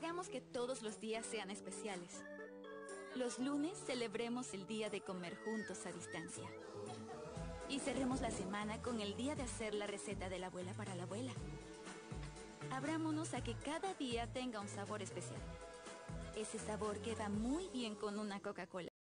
Hagamos que todos los días sean especiales. Los lunes celebremos el día de comer juntos a distancia. Y cerremos la semana con el día de hacer la receta de la abuela para la abuela. Abrámonos a que cada día tenga un sabor especial. Ese sabor que va muy bien con una Coca-Cola.